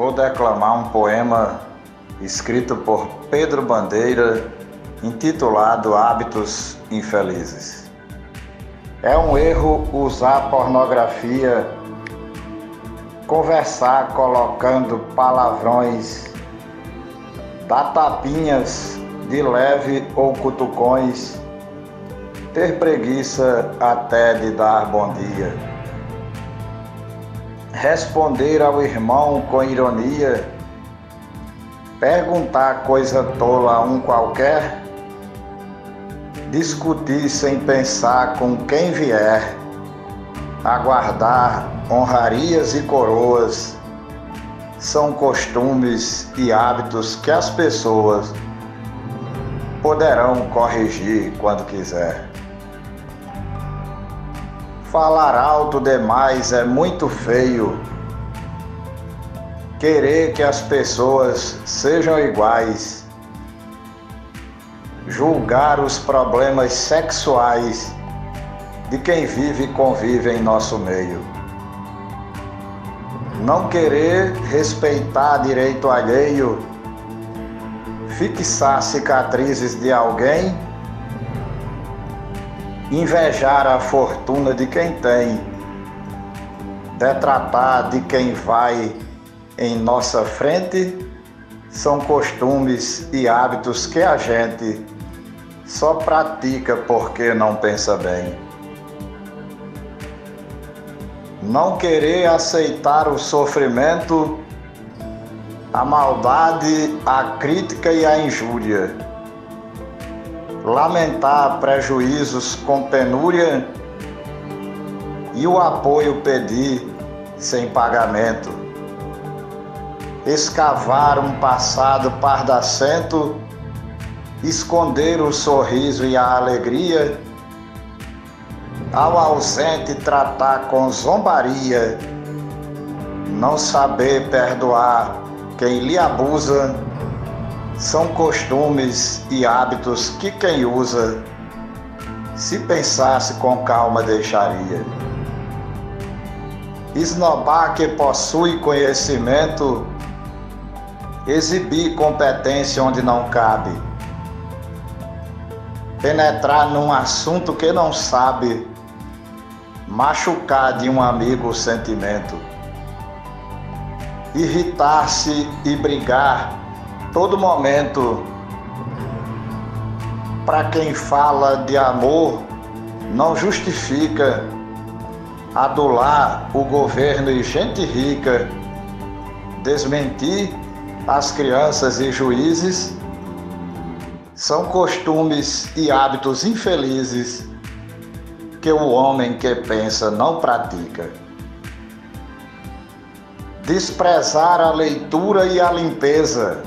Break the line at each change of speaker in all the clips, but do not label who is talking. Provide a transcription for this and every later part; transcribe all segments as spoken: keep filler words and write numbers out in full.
Vou declamar um poema escrito por Pedro Bandeira, intitulado Hábitos Infelizes. É um erro usar pornografia, conversar colocando palavrões, dar tapinhas de leve ou cutucões, ter preguiça até de dar bom dia, responder ao irmão com ironia, perguntar coisa tola a um qualquer, discutir sem pensar com quem vier, aguardar honrarias e coroas, são costumes e hábitos que as pessoas poderão corrigir quando quiser. Falar alto demais é muito feio. Querer que as pessoas sejam iguais. Julgar os problemas sexuais de quem vive e convive em nosso meio. Não querer respeitar direito alheio. Fixar cicatrizes de alguém. Invejar a fortuna de quem tem, detratar de quem vai em nossa frente, são costumes e hábitos que a gente só pratica porque não pensa bem. Não querer aceitar o sofrimento, a maldade, a crítica e a injúria. Lamentar prejuízos com penúria e o apoio pedir sem pagamento. Escavar um passado pardacento, esconder o sorriso e a alegria, ao ausente tratar com zombaria, não saber perdoar quem lhe abusa, são costumes e hábitos que quem usa, se pensasse com calma, deixaria. Esnobar que possui conhecimento, exibir competência onde não cabe, penetrar num assunto que não sabe, machucar de um amigo o sentimento, irritar-se e brigar todo momento. Para quem fala de amor, não justifica adular o governo e gente rica, desmentir as crianças e juízes, são costumes e hábitos infelizes que o homem que pensa não pratica. Desprezar a leitura e a limpeza,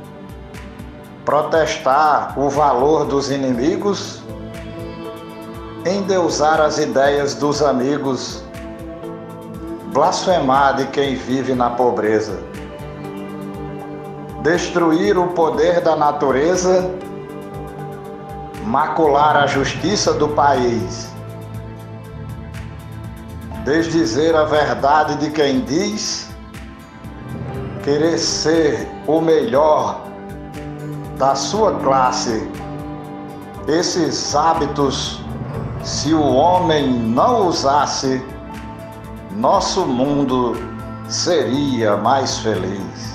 protestar o valor dos inimigos, endeusar as ideias dos amigos, blasfemar de quem vive na pobreza, destruir o poder da natureza, macular a justiça do país, desdizer a verdade de quem diz, querer ser o melhor da sua classe. Esses hábitos, se o homem não usasse, nosso mundo seria mais feliz.